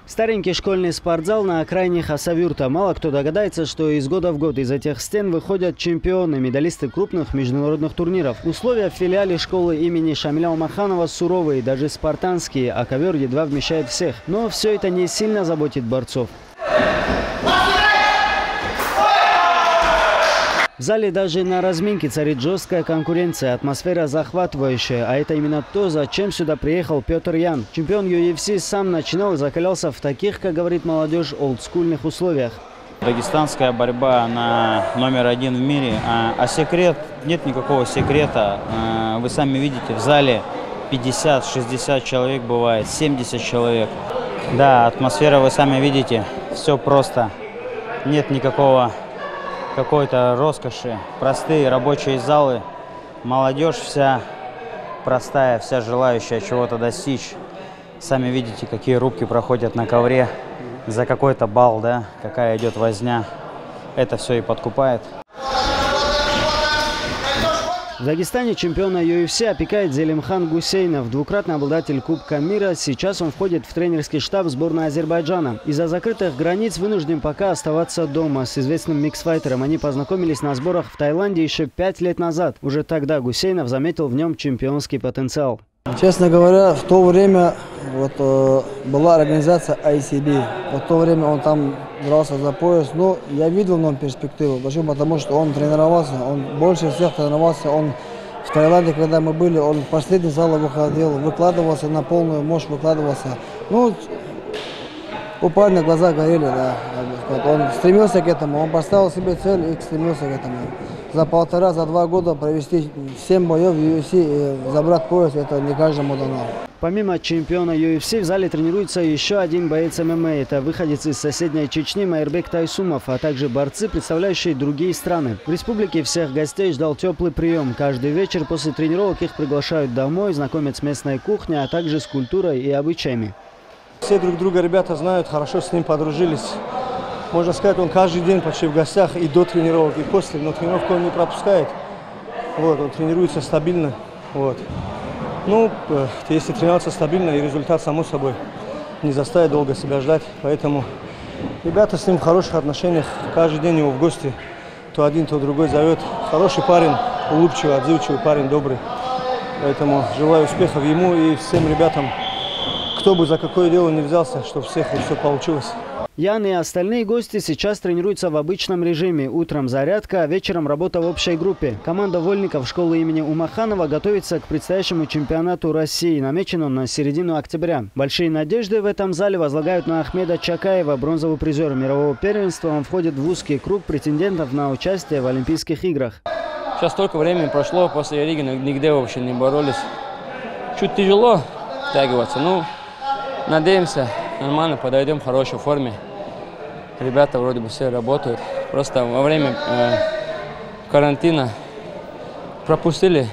Старенький школьный спортзал на окраине Хасавюрта. Мало кто догадается, что из года в год из этих стен выходят чемпионы, медалисты крупных международных турниров. Условия в филиале школы имени Шамиля Умаханова суровые, даже спартанские, а ковер едва вмещает всех. Но все это не сильно заботит борцов. В зале даже на разминке царит жесткая конкуренция, атмосфера захватывающая. А это именно то, зачем сюда приехал Петр Ян. Чемпион UFC сам начинал и закалялся в таких, как говорит молодежь, олдскульных условиях. Дагестанская борьба, она №1 в мире. А секрет, нет никакого секрета. Вы сами видите, в зале 50-60 человек бывает, 70 человек. Да, атмосфера вы сами видите, все просто. Нет никакого какой-то роскоши, простые рабочие залы, молодежь вся простая, вся желающая чего-то достичь. Сами видите, какие рубки проходят на ковре за какой-то балл, да, какая идет возня. Это все и подкупает. В Дагестане чемпиона UFC опекает Зелимхан Гусейнов, двукратный обладатель Кубка мира. Сейчас он входит в тренерский штаб сборной Азербайджана. Из-за закрытых границ вынужден пока оставаться дома. С известным миксфайтером они познакомились на сборах в Таиланде еще 5 лет назад. Уже тогда Гусейнов заметил в нем чемпионский потенциал. Честно говоря, в то время была организация ICB. В то время он там дрался за пояс. Но я видел в нем перспективу. Почему? Потому что он тренировался, он больше всех тренировался. Он в Таиланде, когда мы были, он в последний зал выходил, выкладывался на полную мощь, выкладывался. Ну, у парня глаза горели, да. Он стремился к этому, он поставил себе цель и стремился к этому. За 1,5–2 года провести 7 боев в UFC и забрать пояс, это не каждому дано. Помимо чемпиона UFC в зале тренируется еще один боец ММА. Это выходец из соседней Чечни Майырбек Тайсумов, а также борцы, представляющие другие страны. В республике всех гостей ждал теплый прием. Каждый вечер после тренировок их приглашают домой, знакомят с местной кухней, а также с культурой и обычаями. Все друг друга ребята знают, хорошо с ним подружились. Можно сказать, он каждый день почти в гостях и до тренировок, и после. Но тренировку он не пропускает. Вот, он тренируется стабильно. Вот. Ну, если тренироваться стабильно, и результат, само собой, не заставит долго себя ждать. Поэтому ребята с ним в хороших отношениях. Каждый день его в гости то один, то другой зовет. Хороший парень, улыбчивый, отзывчивый парень, добрый. Поэтому желаю успехов ему и всем ребятам, кто бы за какое дело не взялся, чтобы всех все получилось. Ян и остальные гости сейчас тренируются в обычном режиме. Утром зарядка, а вечером работа в общей группе. Команда вольников школы имени Умаханова готовится к предстоящему чемпионату России. Намечен он на середину октября. Большие надежды в этом зале возлагают на Ахмеда Чакаева, бронзовый призер мирового первенства. Он входит в узкий круг претендентов на участие в Олимпийских играх. Сейчас столько времени прошло, после Риги нигде вообще не боролись. Чуть тяжело втягиваться, но надеемся, нормально подойдем в хорошей форме. Ребята вроде бы все работают. Просто во время карантина пропустили.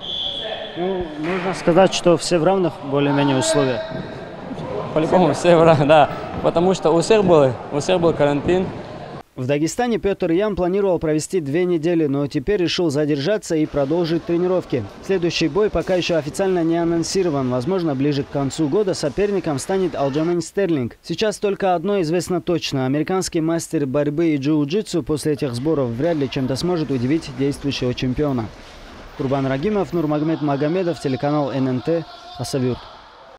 Ну, можно сказать, что все в равных более-менее условиях. По-любому все в равных, да. Потому что у всех был карантин. В Дагестане Петр Ян планировал провести 2 недели, но теперь решил задержаться и продолжить тренировки. Следующий бой пока еще официально не анонсирован. Возможно, ближе к концу года соперником станет Алджамейн Стерлинг. Сейчас только одно известно точно. Американский мастер борьбы и джиу-джитсу после этих сборов вряд ли чем-то сможет удивить действующего чемпиона. Курбан Рагимов, Нурмагомед Магомедов, телеканал ННТ, Хасавюрт.